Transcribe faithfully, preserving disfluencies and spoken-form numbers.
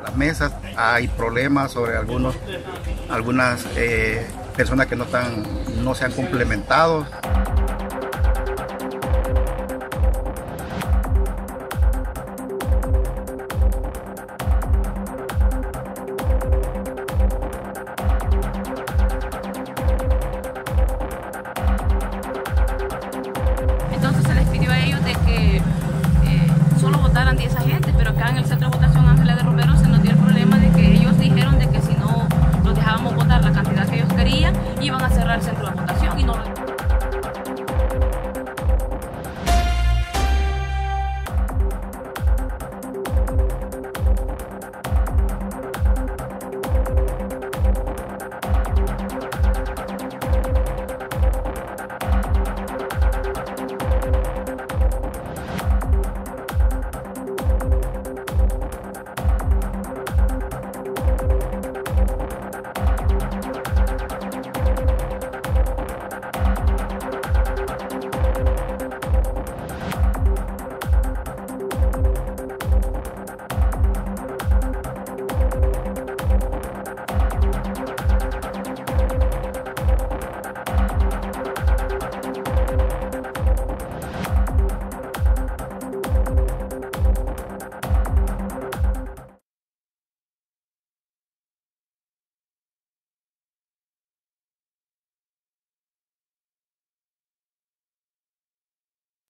las mesas. Hay problemas sobre algunos, algunas eh, personas que no, están, no se han complementado. Entonces se les pidió a ellos de que eh, solo votaran diez agentes, pero acá en el centro de votación Ángeles de Romero se nos dio el problema de que ellos dijeron de que si no los dejábamos votar la cantidad que ellos querían, iban a cerrar el centro de votación y no